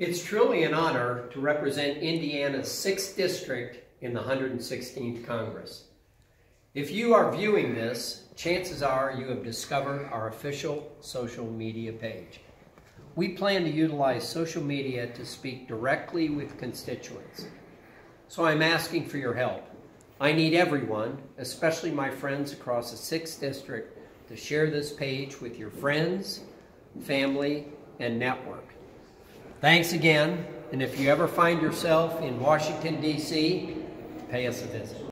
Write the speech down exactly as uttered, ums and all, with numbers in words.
It's truly an honor to represent Indiana's sixth District in the one hundred sixteenth Congress. If you are viewing this, chances are you have discovered our official social media page. We plan to utilize social media to speak directly with constituents. So I'm asking for your help. I need everyone, especially my friends across the sixth District, to share this page with your friends, family, and network. Thanks again, and if you ever find yourself in Washington, D C, pay us a visit.